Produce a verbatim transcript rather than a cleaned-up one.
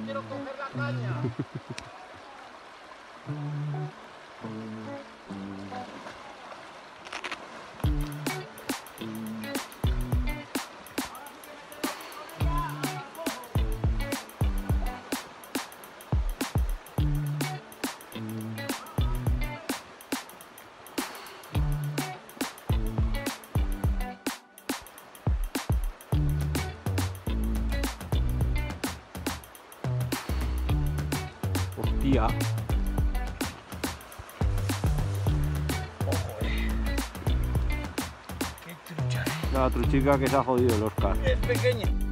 quiero coger la caña. Hostia. Ojo, eh. Qué trucha, eh. La truchica que se ha jodido el Oscar. Es pequeña.